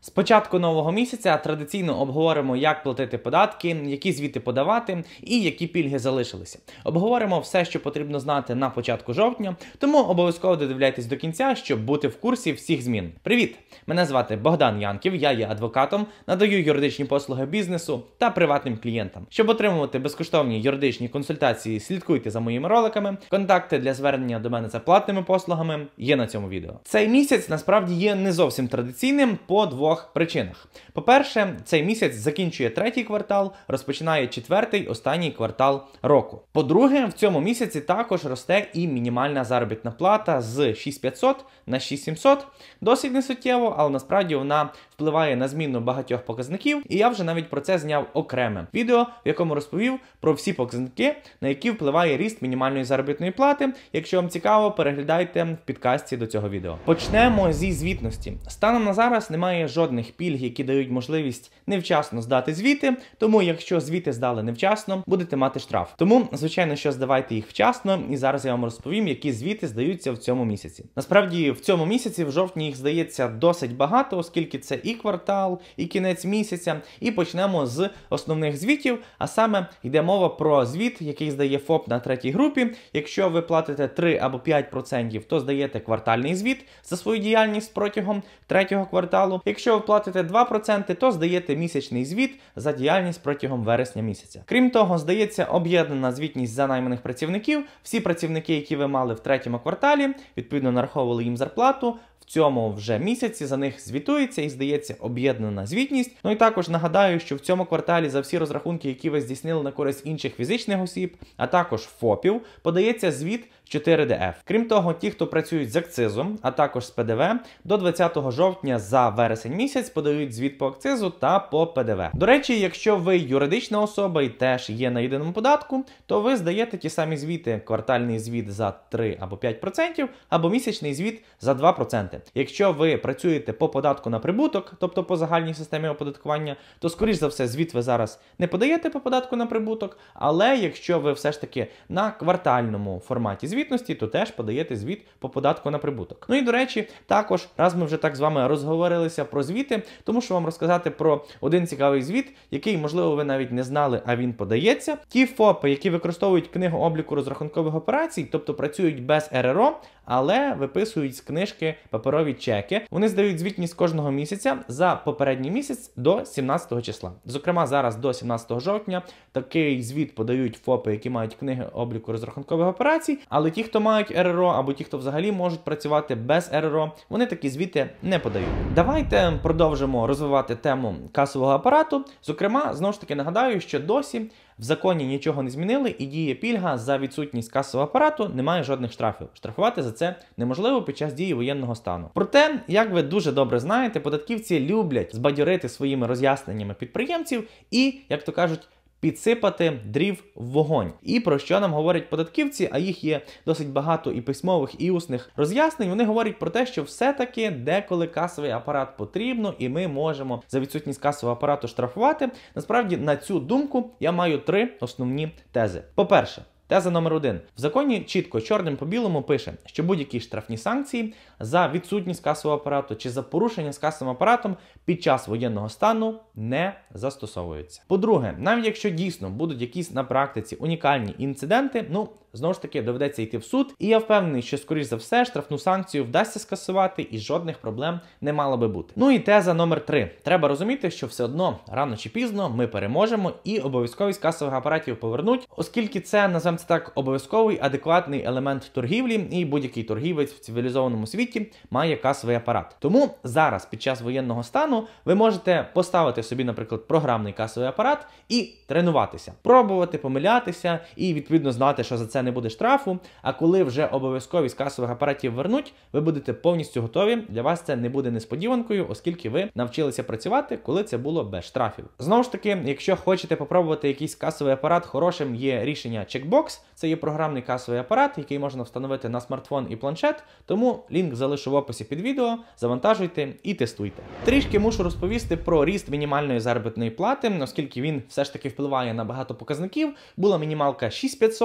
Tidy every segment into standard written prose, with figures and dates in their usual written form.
З початку нового місяця традиційно обговоримо, як платити податки, які звіти подавати і які пільги залишилися. Обговоримо все, що потрібно знати на початку жовтня, тому обов'язково додивляйтесь до кінця, щоб бути в курсі всіх змін. Привіт! Мене звати Богдан Янків, я є адвокатом, надаю юридичні послуги бізнесу та приватним клієнтам. Щоб отримувати безкоштовні юридичні консультації, слідкуйте за моїми роликами. Контакти для звернення до мене за платними послугами є на цьому відео. Цей місяць насправді є не зовсім традиційним по двох причинах. По-перше, цей місяць закінчує третій квартал, розпочинає четвертий, останній квартал року. По-друге, в цьому місяці також росте і мінімальна заробітна плата з 6500 на 6700. Досить несуттєво, але насправді вона впливає на зміну багатьох показників, і я вже навіть про це зняв окреме відео, в якому розповів про всі показники, на які впливає ріст мінімальної заробітної плати. Якщо вам цікаво, переглядайте в підкасті до цього відео. Почнемо зі звітності. Станом на зараз немає жодних пільг, які дають можливість невчасно здати звіти, тому якщо звіти здали невчасно, будете мати штраф. Тому, звичайно, що здавайте їх вчасно, і зараз я вам розповім, які звіти здаються в цьому місяці. Насправді, в цьому місяці, в жовтні, їх здається досить багато, оскільки це і квартал, і кінець місяця. І почнемо з основних звітів, а саме йде мова про звіт, який здає ФОП на третій групі. Якщо ви платите 3 або 5%, то здаєте квартальний звіт за свою діяльність протягом третього кварталу. Якщо ви платите 2%, то здаєте місячний звіт за діяльність протягом вересня місяця. Крім того, здається об'єднана звітність за найманих працівників. Всі працівники, які ви мали в третьому кварталі, відповідно нараховували їм зарплату, в цьому вже місяці за них звітується і здається об'єднана звітність. Ну і також нагадаю, що в цьому кварталі за всі розрахунки, які ви здійснили на користь інших фізичних осіб, а також ФОПів, подається звіт 4ДФ. Крім того, ті, хто працюють з акцизом, а також з ПДВ, до 20 жовтня за вересень місяць подають звіт по акцизу та по ПДВ. До речі, якщо ви юридична особа і теж є на єдиному податку, то ви здаєте ті самі звіти: квартальний звіт за 3 або 5%, або місячний звіт за 2%. Якщо ви працюєте по податку на прибуток, тобто по загальній системі оподаткування, то, скоріш за все, звіт ви зараз не подаєте по податку на прибуток, але якщо ви все ж таки на квартальному форматі звітності, то теж подаєте звіт по податку на прибуток. Ну і, до речі, також, раз ми вже так з вами розговорилися про звіти, то мушу вам розказати про один цікавий звіт, який, можливо, ви навіть не знали, а він подається. Ті ФОПи, які використовують книгу обліку розрахункових операцій, тобто працюють без РРО, але виписують з книжки паперові чеки, вони здають звітність кожного місяця за попередній місяць до 17 числа. Зокрема, зараз до 17 жовтня такий звіт подають ФОПи, які мають книги обліку розрахункових операцій, але ті, хто мають РРО, або ті, хто взагалі можуть працювати без РРО, вони такі звіти не подають. Давайте продовжимо розвивати тему касового апарату. Зокрема, знову ж таки нагадаю, що досі в законі нічого не змінили і діє пільга за відсутність касового апарату, немає жодних штрафів. Штрафувати за це неможливо під час дії воєнного стану. Проте, як ви дуже добре знаєте, податківці люблять збадьорити своїми роз'ясненнями підприємців і, як то кажуть, підсипати дрів в вогонь. І про що нам говорять податківці, а їх є досить багато і письмових, і усних роз'яснень. Вони говорять про те, що все-таки деколи касовий апарат потрібно, і ми можемо за відсутність касового апарату штрафувати. Насправді, на цю думку я маю 3 основні тези. По-перше, теза номер 1. В законі чітко, чорним по білому пише, що будь-які штрафні санкції за відсутність касового апарату чи за порушення з касовим апаратом під час воєнного стану не застосовуються. По-друге, навіть якщо дійсно будуть якісь на практиці унікальні інциденти, знову ж таки, доведеться йти в суд, і я впевнений, що, скоріш за все, штрафну санкцію вдасться скасувати і жодних проблем не мало би бути. Ну і теза номер 3. Треба розуміти, що все одно, рано чи пізно, ми переможемо і обов'язковість касових апаратів повернуть, оскільки це, називаємо це так, обов'язковий адекватний елемент торгівлі, і будь-який торгівець в цивілізованому світі має касовий апарат. Тому зараз, під час воєнного стану, ви можете поставити собі, наприклад, програмний касовий апарат і тренуватися. Пробувати, помилятися і, відповідно, знати, що за це не буде штрафу, а коли вже обов'язковість касових апаратів вернуть, ви будете повністю готові, для вас це не буде несподіванкою, оскільки ви навчилися працювати, коли це було без штрафів. Знову ж таки, якщо хочете попробувати якийсь касовий апарат, хорошим є рішення Checkbox, це є програмний касовий апарат, який можна встановити на смартфон і планшет, тому лінк залишу в описі під відео, завантажуйте і тестуйте. Трішки мушу розповісти про ріст мінімальної заробітної плати, оскільки він все ж таки впливає на багато показників. Була мінімалка 6500,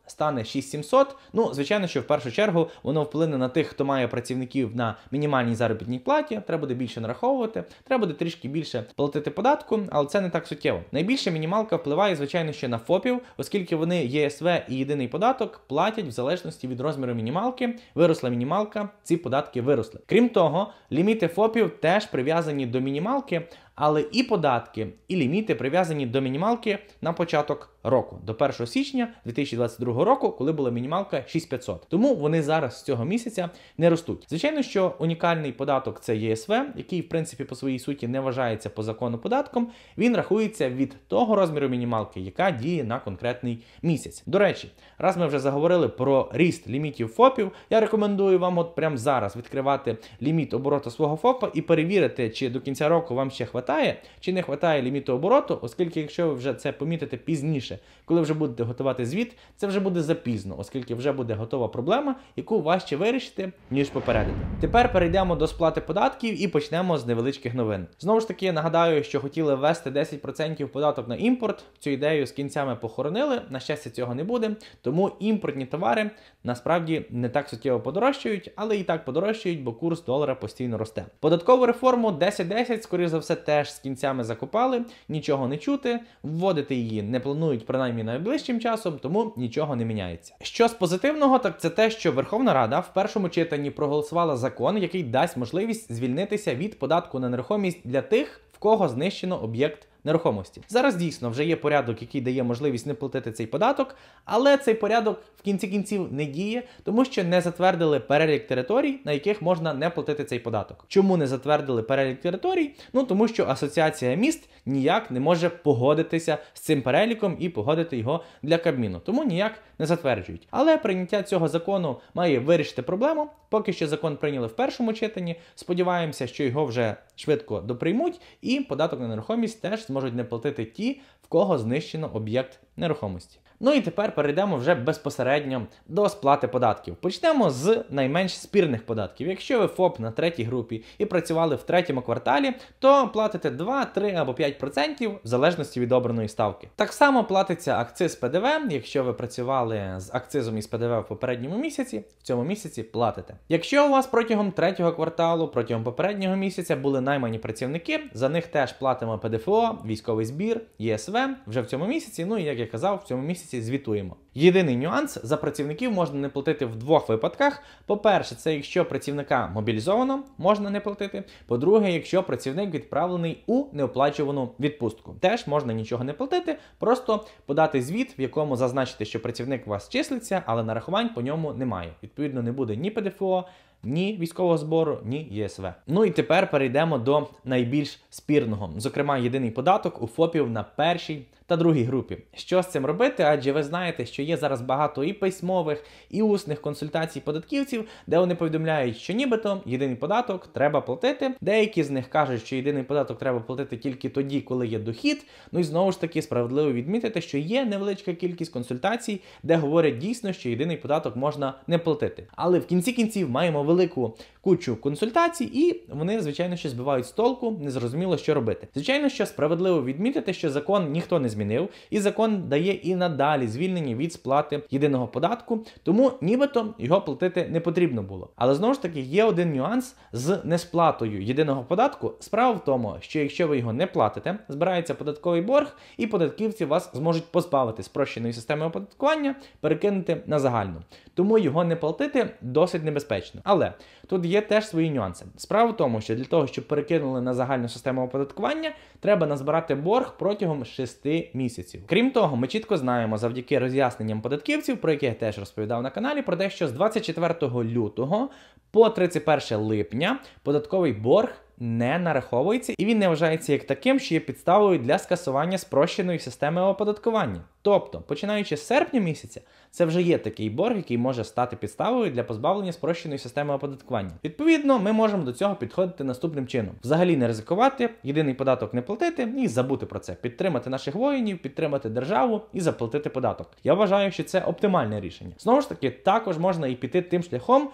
стане 6700. Ну, звичайно, що в першу чергу воно вплине на тих, хто має працівників на мінімальній заробітній платі, треба буде більше нараховувати, треба буде трішки більше платити податку, але це не так суттєво. Найбільше мінімалка впливає, звичайно, ще на ФОПів, оскільки вони ЄСВ і єдиний податок платять в залежності від розміру мінімалки. Виросла мінімалка, ці податки виросли. Крім того, ліміти ФОПів теж прив'язані до мінімалки, але і податки, і ліміти прив'язані до мінімалки на початок року, до 1 січня 2022 року, коли була мінімалка 6500. Тому вони зараз з цього місяця не ростуть. Звичайно, що унікальний податок – це ЄСВ, який, в принципі, по своїй суті не вважається по закону податком. Він рахується від того розміру мінімалки, яка діє на конкретний місяць. До речі, раз ми вже заговорили про ріст лімітів ФОПів, я рекомендую вам от прямо зараз відкривати ліміт обороту свого ФОПа і перевірити, чи до кінця року вам ще хватає, чи не хватає ліміту обороту, оскільки якщо ви вже це помітите пізніше, коли вже будете готувати звіт, це вже буде запізно, оскільки вже буде готова проблема, яку важче вирішити, ніж попередити. Тепер перейдемо до сплати податків і почнемо з невеличких новин. Знову ж таки, я нагадаю, що хотіли ввести 10% податок на імпорт. Цю ідею з кінцями похоронили, на щастя цього не буде, тому імпортні товари насправді не так суттєво подорожчають, але і так подорожчають, бо курс долара постійно росте. Податкову реформу 10-10, скоріше за все, теж з кінцями закопали, нічого не чути, вводити її не планують принаймні найближчим часом, тому нічого не міняється. Що з позитивного, так це те, що Верховна Рада в першому читанні проголосувала закон, який дасть можливість звільнитися від податку на нерухомість для тих, в кого знищено об'єкт нерухомості. Зараз дійсно вже є порядок, який дає можливість не платити цей податок, але цей порядок в кінці кінців не діє, тому що не затвердили перелік територій, на яких можна не платити цей податок. Чому не затвердили перелік територій? Ну, тому що Асоціація міст ніяк не може погодитися з цим переліком і погодити його для Кабміну, тому ніяк не затверджують. Але прийняття цього закону має вирішити проблему. Поки що закон прийняли в першому читанні, сподіваємося, що його вже швидко доприймуть і податок на нерухомість теж зможуть не платити ті, в кого знищено об'єкт нерухомості. Ну і тепер перейдемо вже безпосередньо до сплати податків. Почнемо з найменш спірних податків. Якщо ви ФОП на третій групі і працювали в третьому кварталі, то платите 2, 3 або 5% в залежності від обраної ставки. Так само платиться акциз ПДВ, якщо ви працювали з акцизом із ПДВ в попередньому місяці, в цьому місяці платите. Якщо у вас протягом третього кварталу, протягом попереднього місяця були наймані працівники, за них теж платимо ПДФО, військовий збір, ЄСВ вже в цьому місяці, ну і як я казав, в цьому місяці звітуємо. Єдиний нюанс, за працівників можна не платити в двох випадках. По-перше, це якщо працівника мобілізовано, можна не платити. По-друге, якщо працівник відправлений у неоплачувану відпустку. Теж можна нічого не платити, просто подати звіт, в якому зазначити, що працівник у вас числиться, але нарахувань по ньому немає. Відповідно, не буде ні ПДФО, ні військового збору, ні ЄСВ. Ну і тепер перейдемо до найбільш спірного. Зокрема, єдиний податок у ФОПів на першій та другій групі. Що з цим робити? Адже ви знаєте, що є зараз багато і письмових, і усних консультацій податківців, де вони повідомляють, що нібито єдиний податок треба платити. Деякі з них кажуть, що єдиний податок треба платити тільки тоді, коли є дохід. Ну і знову ж таки справедливо відмітити, що є невеличка кількість консультацій, де говорять дійсно, що єдиний податок можна не платити. Але в кінці кінців маємо велику кучу консультацій і вони, звичайно, що збивають з толку, незрозуміло, що робити. Звичайно, що справедливо відмітити, що закон ніхто не змінив, і закон дає і надалі звільнення від сплати єдиного податку, тому нібито його платити не потрібно було. Але знову ж таки є один нюанс з несплатою єдиного податку. Справа в тому, що якщо ви його не платите, збирається податковий борг, і податківці вас зможуть позбавити спрощеної системи оподаткування, перекинути на загальну. Тому його не платити досить небезпечно. Але тут є теж свої нюанси. Справа в тому, що для того, щоб перекинули на загальну систему оподаткування, треба назбирати борг протягом 6 місяців. Крім того, ми чітко знаємо завдяки роз'ясненням податківців, про які я теж розповідав на каналі, про те, що з 24 лютого по 31 липня податковий борг не нараховується і він не вважається як таким, що є підставою для скасування спрощеної системи оподаткування. Тобто, починаючи з серпня місяця, це вже є такий борг, який може стати підставою для позбавлення спрощеної системи оподаткування. Відповідно, ми можемо до цього підходити наступним чином. Взагалі не ризикувати, єдиний податок не платити і забути про це. Підтримати наших воїнів, підтримати державу і заплатити податок. Я вважаю, що це оптимальне рішення. Знову ж таки, також можна і піти тим шляхом,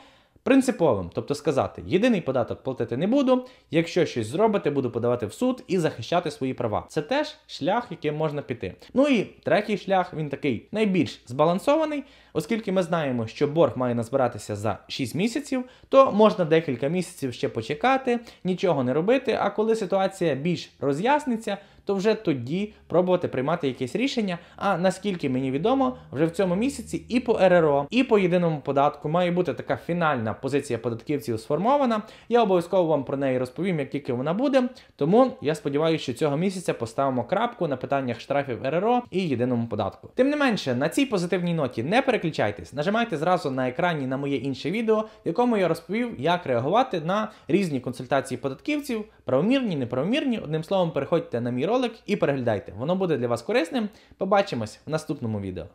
принциповим, тобто сказати, єдиний податок платити не буду, якщо щось зробите, буду подавати в суд і захищати свої права. Це теж шлях, яким можна піти. Ну і третій шлях, він такий найбільш збалансований, оскільки ми знаємо, що борг має назбиратися за 6 місяців, то можна декілька місяців ще почекати, нічого не робити, а коли ситуація більш роз'ясниться, то вже тоді пробувати приймати якесь рішення. А наскільки мені відомо, вже в цьому місяці і по РРО, і по єдиному податку має бути така фінальна позиція податківців сформована. Я обов'язково вам про неї розповім, як тільки вона буде. Тому я сподіваюся, що цього місяця поставимо крапку на питаннях штрафів РРО і єдиному податку. Тим не менше, на цій позитивній ноті не переключайтесь, нажимайте зразу на екрані на моє інше відео, в якому я розповів, як реагувати на різні консультації податківців, правомірні, неправомірні. Одним словом, переходьте на мій ролик і переглядайте. Воно буде для вас корисним. Побачимось в наступному відео.